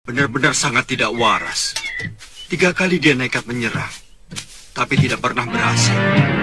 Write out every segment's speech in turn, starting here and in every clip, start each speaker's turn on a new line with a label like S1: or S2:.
S1: Benar-benar sangat tidak waras. 3 kali dia nekat menyerang, tapi tidak pernah berhasil.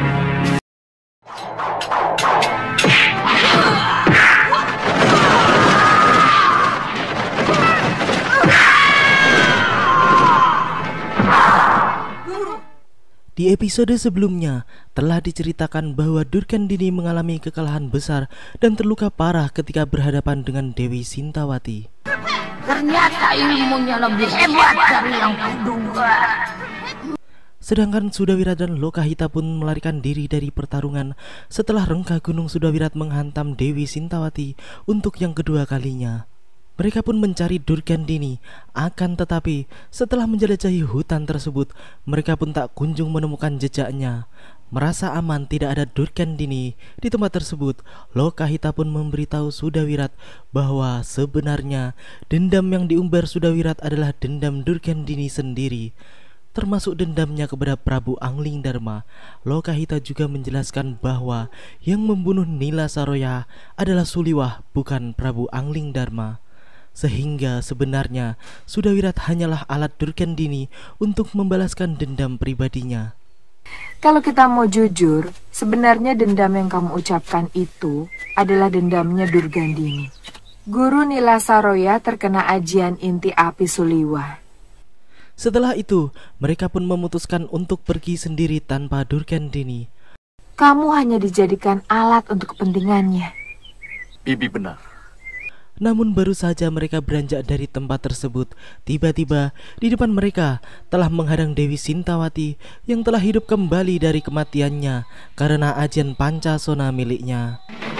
S2: Di episode sebelumnya, telah diceritakan bahwa Durgandini mengalami kekalahan besar dan terluka parah ketika berhadapan dengan Dewi Sintawati.
S3: Ternyata ilmunya lebih hebat dari yang kuduga.
S2: Sedangkan Sudawirat dan Lokahita pun melarikan diri dari pertarungan setelah rengka Gunung Sudawirat menghantam Dewi Sintawati untuk yang kedua kalinya. Mereka pun mencari Durgandini, akan tetapi setelah menjelajahi hutan tersebut, mereka pun tak kunjung menemukan jejaknya. Merasa aman tidak ada Durgandini di tempat tersebut, Lokahita pun memberitahu Sudawirat bahwa sebenarnya dendam yang diumbar Sudawirat adalah dendam Durgandini sendiri, termasuk dendamnya kepada Prabu Anglingdarma. Lokahita juga menjelaskan bahwa yang membunuh Nila Saroya adalah Suliwah, bukan Prabu Anglingdarma. Sehingga sebenarnya Sudawirat hanyalah alat Durgandini untuk membalaskan dendam pribadinya.
S4: Kalau kita mau jujur, sebenarnya dendam yang kamu ucapkan itu adalah dendamnya Durgandini. Guru Nila Saroya terkena ajian inti api Suliwah.
S2: Setelah itu, mereka pun memutuskan untuk pergi sendiri tanpa Durgandini.
S4: Kamu hanya dijadikan alat untuk kepentingannya.
S1: Bibi benar.
S2: Namun baru saja mereka beranjak dari tempat tersebut, tiba-tiba di depan mereka telah menghadang Dewi Sintawati yang telah hidup kembali dari kematiannya karena ajian Pancasona miliknya.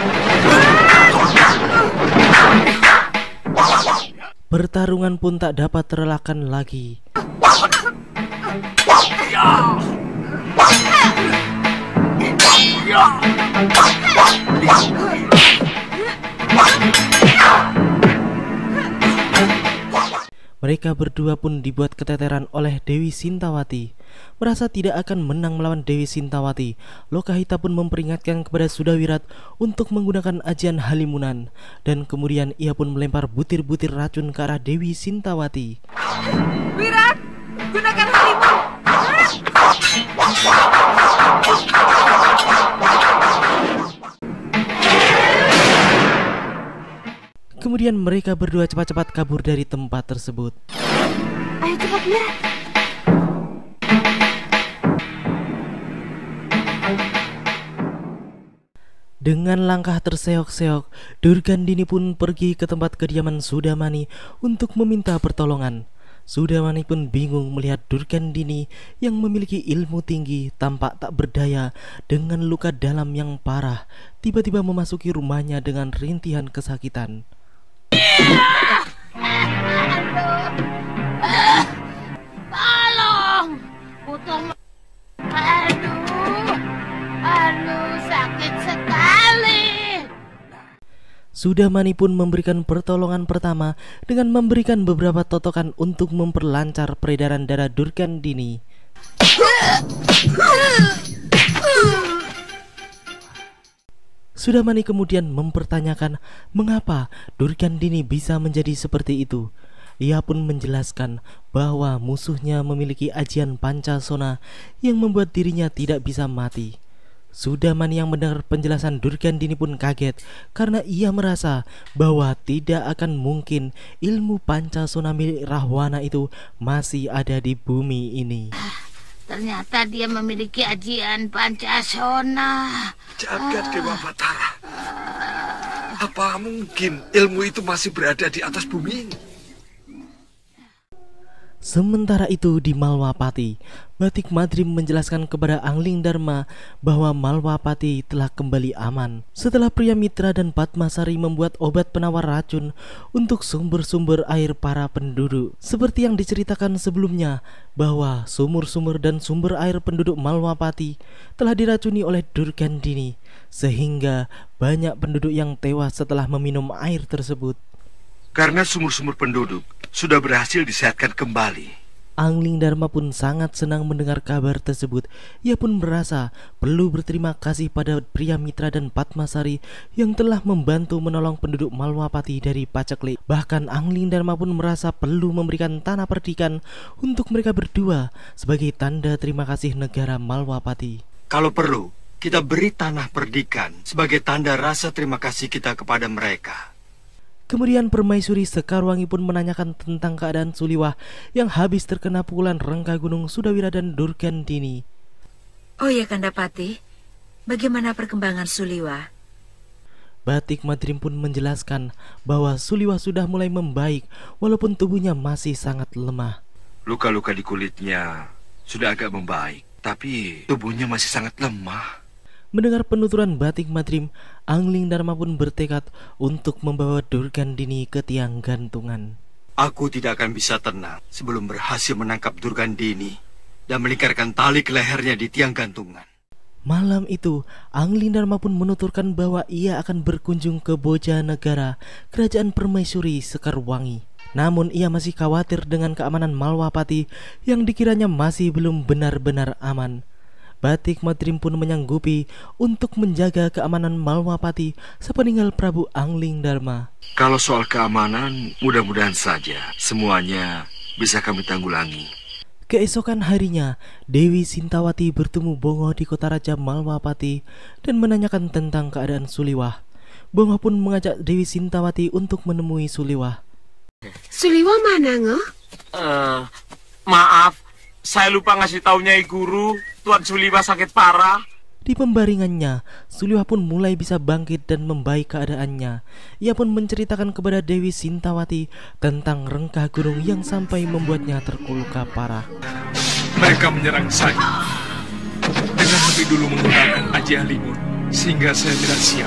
S2: Pertarungan pun tak dapat terelakkan lagi. Mereka berdua pun dibuat keteteran oleh Dewi Sintawati. Merasa tidak akan menang melawan Dewi Sintawati, Lokahita pun memperingatkan kepada Sudawirat untuk menggunakan ajian Halimunan, dan kemudian ia pun melempar butir-butir racun ke arah Dewi Sintawati.
S4: Wirat, gunakan Halimun.
S2: Kemudian mereka berdua cepat-cepat kabur dari tempat tersebut.
S4: Ayo cepat, Wirat.
S2: Dengan langkah terseok-seok, Durgandini pun pergi ke tempat kediaman Sudamani untuk meminta pertolongan. Sudamani pun bingung melihat Durgandini yang memiliki ilmu tinggi tampak tak berdaya dengan luka dalam yang parah, tiba-tiba memasuki rumahnya dengan rintihan kesakitan.
S3: Tolong, putung. Aduh, sakit sekali.
S2: Sudamani pun memberikan pertolongan pertama dengan memberikan beberapa totokan untuk memperlancar peredaran darah Durgandini. Sudamani kemudian mempertanyakan mengapa Durgandini bisa menjadi seperti itu. Ia pun menjelaskan bahwa musuhnya memiliki ajian Pancasona yang membuat dirinya tidak bisa mati. Sudamani yang mendengar penjelasan Durgandini pun kaget karena ia merasa bahwa tidak akan mungkin ilmu Pancasona milik Rahwana itu masih ada di bumi ini.
S3: Ternyata dia memiliki ajian Pancasona.
S1: Jagat Dewa Batara. Apa mungkin ilmu itu masih berada di atas bumi ini?
S2: Sementara itu di Malwapati, Batik Madrim menjelaskan kepada Anglingdarma bahwa Malwapati telah kembali aman setelah pria Mitra dan Padmasari membuat obat penawar racun untuk sumber-sumber air para penduduk. Seperti yang diceritakan sebelumnya bahwa sumur-sumur dan sumber air penduduk Malwapati telah diracuni oleh Durgandini, sehingga banyak penduduk yang tewas setelah meminum air tersebut.
S1: Karena sumur-sumur penduduk sudah berhasil disehatkan kembali,
S2: Angling Dharma pun sangat senang mendengar kabar tersebut. Ia pun merasa perlu berterima kasih pada pria mitra dan Padmasari yang telah membantu menolong penduduk Malwapati dari paceklik. Bahkan Angling Dharma pun merasa perlu memberikan tanah perdikan untuk mereka berdua sebagai tanda terima kasih negara Malwapati.
S1: Kalau perlu, kita beri tanah perdikan sebagai tanda rasa terima kasih kita kepada mereka.
S2: Kemudian Permaisuri Sekarwangi pun menanyakan tentang keadaan Suliwah yang habis terkena pukulan Rengka Gunung Sudawira dan Durgandini.
S5: Oh ya Kandapati, bagaimana perkembangan Suliwah?
S2: Batik Madrim pun menjelaskan bahwa Suliwah sudah mulai membaik walaupun tubuhnya masih sangat lemah.
S1: Luka-luka di kulitnya sudah agak membaik, tapi tubuhnya masih sangat lemah.
S2: Mendengar penuturan Batik Madrim, Angling Dharma pun bertekad untuk membawa Durgandini ke tiang gantungan.
S1: Aku tidak akan bisa tenang sebelum berhasil menangkap Durgandini dan melingkarkan tali ke lehernya di tiang gantungan.
S2: Malam itu, Angling Dharma pun menuturkan bahwa ia akan berkunjung ke Bojanegara, kerajaan Permaisuri Sekarwangi. Namun ia masih khawatir dengan keamanan Malwapati yang dikiranya masih belum benar-benar aman. Batik Madrim pun menyanggupi untuk menjaga keamanan Malwapati sepeninggal Prabu Angling Dharma.
S1: Kalau soal keamanan, mudah-mudahan saja semuanya bisa kami tanggulangi.
S2: Keesokan harinya, Dewi Sintawati bertemu Bongo di kota Raja Malwapati dan menanyakan tentang keadaan Suliwah. Bongo pun mengajak Dewi Sintawati untuk menemui Suliwah.
S6: Suliwah mana, Ngo?
S7: Maaf, saya lupa ngasih tahu Nyai Guru. Tuan Suliwah sakit parah.
S2: Di pembaringannya, Suliwah pun mulai bisa bangkit dan membaik keadaannya. Ia pun menceritakan kepada Dewi Sintawati tentang Rengka Gunung yang sampai membuatnya terluka parah.
S1: Mereka menyerang saya dengan lebih dulu menggunakan Aji Halimun, sehingga saya tidak siap.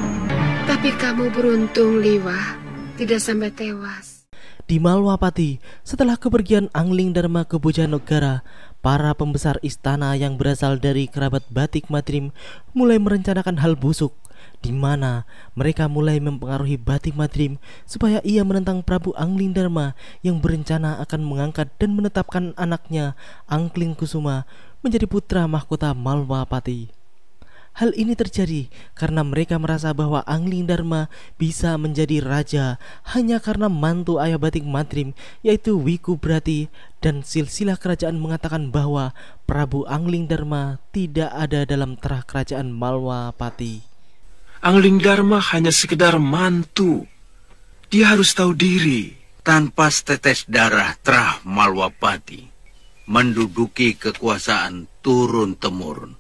S6: Tapi kamu beruntung, Liwah, tidak sampai tewas.
S2: Di Malwapati, setelah kepergian Angling Dharma ke Bojanegara, para pembesar istana yang berasal dari kerabat Batik Madrim mulai merencanakan hal busuk, di mana mereka mulai mempengaruhi Batik Madrim supaya ia menentang Prabu Angling Dharma yang berencana akan mengangkat dan menetapkan anaknya Angling Kusuma menjadi putra mahkota Malwapati. Hal ini terjadi karena mereka merasa bahwa Angling Dharma bisa menjadi raja hanya karena mantu ayah Batik Madrim yaitu Wiku Brati, dan silsilah kerajaan mengatakan bahwa Prabu Angling Dharma tidak ada dalam terah kerajaan Malwapati.
S7: Angling Dharma hanya sekedar mantu. Dia harus tahu diri.
S8: Tanpa setetes darah terah Malwapati menduduki kekuasaan turun-temurun.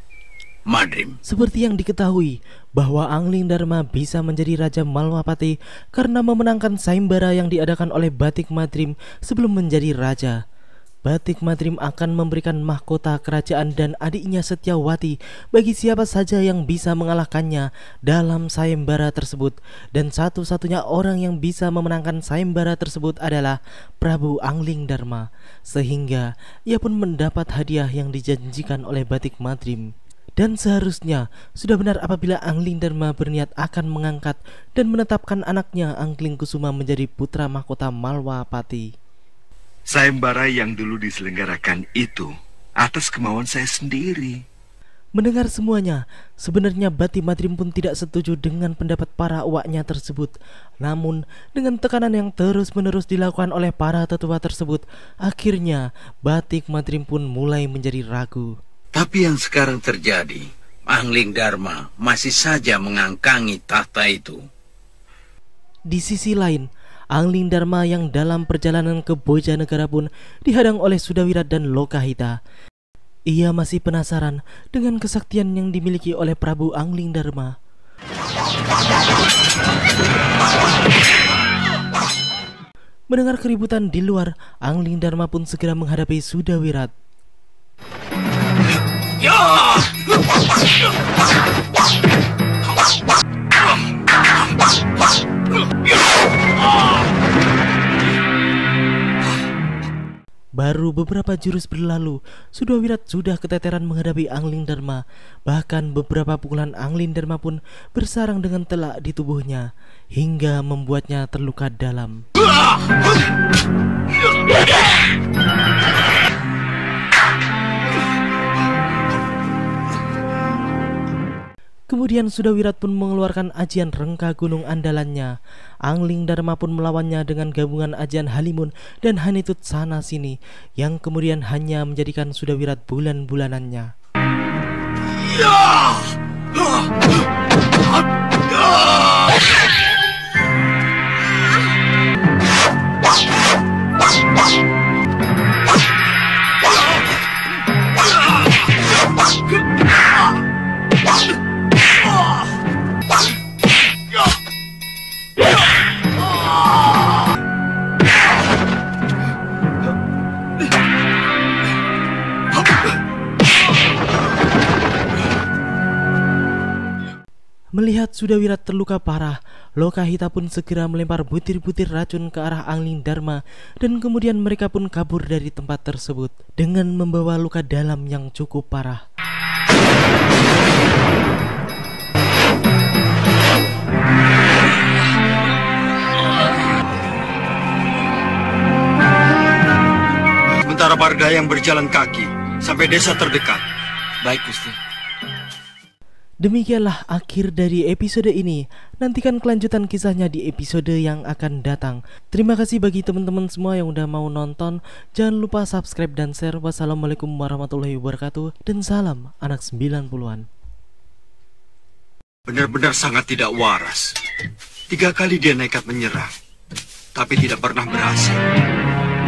S8: Madrim.
S2: Seperti yang diketahui bahwa Angling Dharma bisa menjadi Raja Malwapati karena memenangkan sayembara yang diadakan oleh Batik Madrim sebelum menjadi raja. Batik Madrim akan memberikan mahkota kerajaan dan adiknya Setyawati bagi siapa saja yang bisa mengalahkannya dalam sayembara tersebut, dan satu-satunya orang yang bisa memenangkan sayembara tersebut adalah Prabu Angling Dharma, sehingga ia pun mendapat hadiah yang dijanjikan oleh Batik Madrim. Dan seharusnya sudah benar apabila Angling Dharma berniat akan mengangkat dan menetapkan anaknya Angling Kusuma menjadi putra mahkota Malwapati.
S1: Sayembara yang dulu diselenggarakan itu atas kemauan saya sendiri.
S2: Mendengar semuanya, sebenarnya Batik Madrim pun tidak setuju dengan pendapat para uaknya tersebut. Namun, dengan tekanan yang terus-menerus dilakukan oleh para tetua tersebut, akhirnya Batik Madrim pun mulai menjadi ragu.
S8: Tapi yang sekarang terjadi, Angling Dharma masih saja mengangkangi tahta itu.
S2: Di sisi lain, Angling Dharma yang dalam perjalanan ke Bojanegara pun dihadang oleh Sudawira dan Lokahita. Ia masih penasaran dengan kesaktian yang dimiliki oleh Prabu Angling Dharma. Mendengar keributan di luar, Angling Dharma pun segera menghadapi Sudawirat. Baru beberapa jurus berlalu, Sudawirat sudah keteteran menghadapi Angling Dharma. Bahkan beberapa pukulan Angling Dharma pun bersarang dengan telak di tubuhnya, hingga membuatnya terluka dalam. Kemudian Sudawirat pun mengeluarkan ajian rengka gunung andalannya. Angling Dharma pun melawannya dengan gabungan ajian Halimun dan Hanitut sana sini, yang kemudian hanya menjadikan Sudawirat bulan-bulanannya. Melihat Sudawirat terluka parah, Lokahita pun segera melempar butir-butir racun ke arah Angling Dharma dan kemudian mereka pun kabur dari tempat tersebut dengan membawa luka dalam yang cukup parah.
S9: Sementara Bardayang berjalan kaki sampai desa terdekat.
S7: Baik, Gusti.
S2: Demikianlah akhir dari episode ini. Nantikan kelanjutan kisahnya di episode yang akan datang. Terima kasih bagi teman-teman semua yang udah mau nonton. Jangan lupa subscribe dan share. Wassalamualaikum warahmatullahi wabarakatuh. Dan salam anak 90-an.
S9: Benar-benar sangat tidak waras. 3 kali dia nekat menyerang, tapi tidak pernah berhasil.